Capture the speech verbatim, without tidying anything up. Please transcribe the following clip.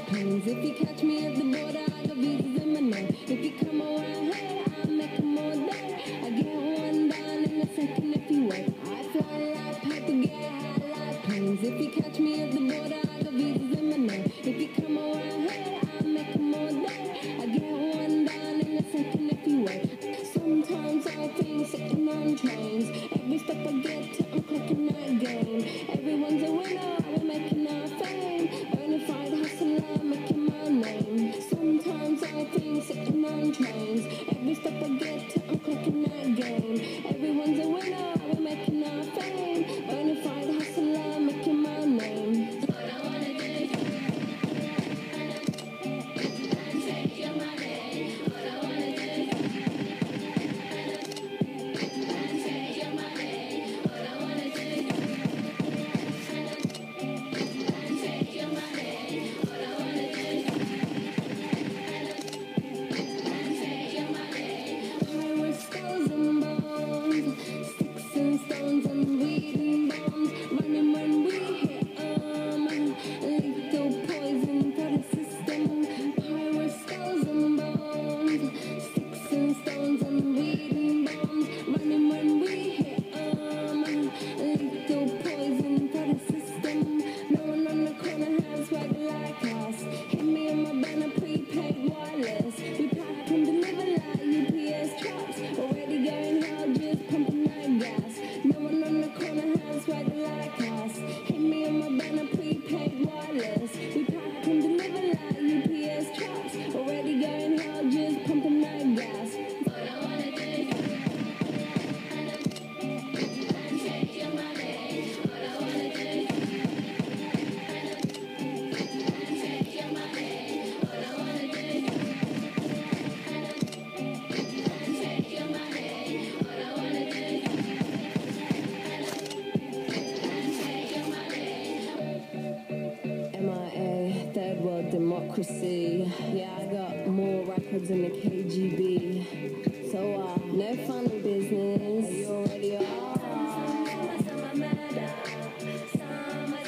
like planes. If you catch me at the border, I got visas in my name. If you come around here, I'll make them all day. I get one down in a second if you wait. I fly like paper, get high like planes. If you catch me at the border, I got visas in my name. If you come around here, I'll make them all day. I get one down in a second if you wait. Sometimes I think sitting on trains. Every step I get to, I'm clicking that game. Everyone's a winner, we're making our fame. Bonafide hustler, making my name. Sometimes I think sitting on trains. Every step I get to, I'm clicking that game. Everyone's a winner, we're making our fame. Bonafide hustler, making my name. What I wanna do, take your money. What I wanna do, take your money. What I wanna do, take your money. What I wanna do, take your money. Pirates, skulls and bones, sticks and stones and weed and bombs. Running when we hit 'em, lethal poison for the system. Pirates, skulls and bones, sticks and stones and weed and bombs. Running when we hit 'em, lethal poison for the system. No one on the corner has swag like us. Hit me on my banner, prepaid wireless. We pack and deliver like U P S trucks. Already going hard, just pumping that gas. No one on the corner has swag like us. Hit me on my banner, prepaid wireless. We pack and deliver like U P S trucks. Already going hard, just pumping that gas. What I wanna do, take your money. What I wanna do, take your money. What I wanna do, take your money. What I wanna do, take your money. M I A, third world democracy. Yeah, I got more records than the K G B. So, uh, no funny business. You already are.